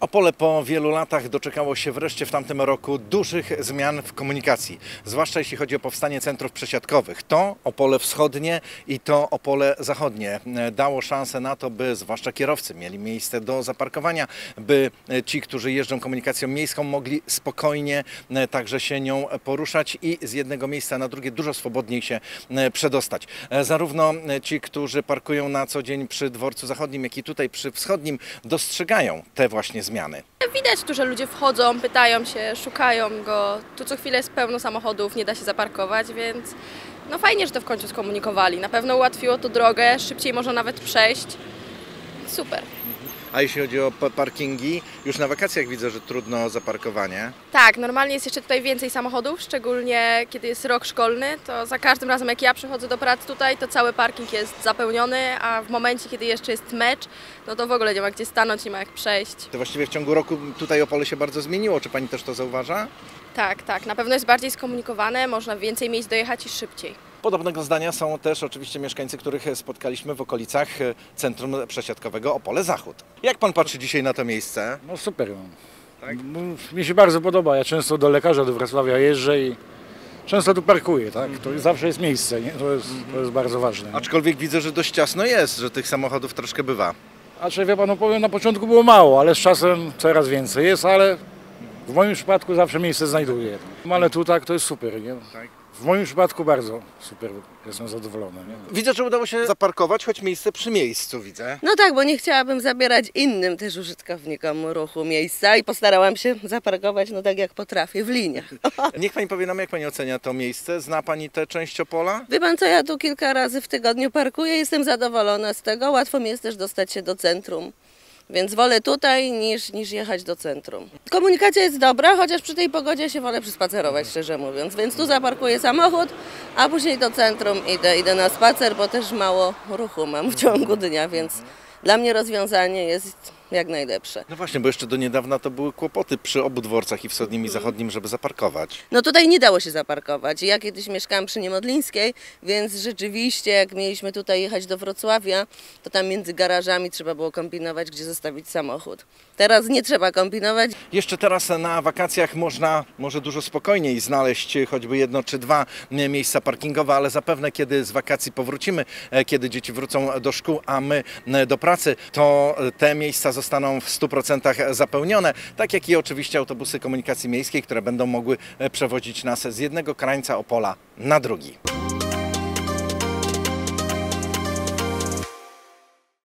Opole po wielu latach doczekało się wreszcie w tamtym roku dużych zmian w komunikacji, zwłaszcza jeśli chodzi o powstanie centrów przesiadkowych. To Opole Wschodnie i to Opole Zachodnie dało szansę na to, by zwłaszcza kierowcy mieli miejsce do zaparkowania, by ci, którzy jeżdżą komunikacją miejską, mogli spokojnie także się nią poruszać i z jednego miejsca na drugie dużo swobodniej się przedostać. Zarówno ci, którzy parkują na co dzień przy dworcu zachodnim, jak i tutaj przy wschodnim, dostrzegają te właśnie zmiany. Widać tu, że ludzie wchodzą, pytają się, szukają go. Tu co chwilę jest pełno samochodów, nie da się zaparkować, więc no fajnie, że to w końcu skomunikowali. Na pewno ułatwiło to drogę, szybciej można nawet przejść. Super. A jeśli chodzi o parkingi, już na wakacjach widzę, że trudno o zaparkowanie. Tak, normalnie jest jeszcze tutaj więcej samochodów, szczególnie kiedy jest rok szkolny, to za każdym razem jak ja przychodzę do pracy tutaj, to cały parking jest zapełniony, a w momencie, kiedy jeszcze jest mecz, no to w ogóle nie ma gdzie stanąć, nie ma jak przejść. To właściwie w ciągu roku tutaj Opole się bardzo zmieniło. Czy pani też to zauważa? Tak, na pewno jest bardziej skomunikowane, można więcej miejsc dojechać i szybciej. Podobnego zdania są też oczywiście mieszkańcy, których spotkaliśmy w okolicach centrum przesiadkowego Opole Zachód. Jak pan patrzy dzisiaj na to miejsce? No super. Tak? Mi się bardzo podoba. Ja często do lekarza, do Wrocławia jeżdżę i często tu parkuję, tak? To zawsze jest miejsce, nie? To jest bardzo ważne. Nie? Aczkolwiek widzę, że dość ciasno jest, że tych samochodów troszkę bywa. A czy wie panu, powiem, na początku było mało, ale z czasem coraz więcej jest, ale w moim przypadku zawsze miejsce znajduję. Ale tu tak to jest super, nie? Tak. W moim przypadku bardzo super, jestem zadowolony. Nie? Widzę, że udało się zaparkować, choć miejsce przy miejscu widzę. No tak, bo nie chciałabym zabierać innym też użytkownikom ruchu miejsca i postarałam się zaparkować, no tak jak potrafię, w liniach. Niech pani powie nam, jak pani ocenia to miejsce? Zna pani tę część Opola? Wie pan co, ja tu kilka razy w tygodniu parkuję, jestem zadowolona z tego, łatwo mi jest też dostać się do centrum. Więc wolę tutaj niż jechać do centrum. Komunikacja jest dobra, chociaż przy tej pogodzie się wolę przyspacerować, szczerze mówiąc. Więc tu zaparkuję samochód, a później do centrum idę na spacer, bo też mało ruchu mam w ciągu dnia, więc dla mnie rozwiązanie jest jak najlepsze. No właśnie, bo jeszcze do niedawna to były kłopoty przy obu dworcach, i wschodnim i zachodnim, żeby zaparkować. No tutaj nie dało się zaparkować. Ja kiedyś mieszkałam przy Niemodlińskiej, więc rzeczywiście jak mieliśmy tutaj jechać do Wrocławia, to tam między garażami trzeba było kombinować, gdzie zostawić samochód. Teraz nie trzeba kombinować. Jeszcze teraz na wakacjach można może dużo spokojniej znaleźć choćby jedno czy dwa miejsca parkingowe, ale zapewne kiedy z wakacji powrócimy, kiedy dzieci wrócą do szkół, a my do pracy, to te miejsca zostaną w 100% zapełnione, tak jak i oczywiście autobusy komunikacji miejskiej, które będą mogły przewozić nas z jednego krańca Opola na drugi.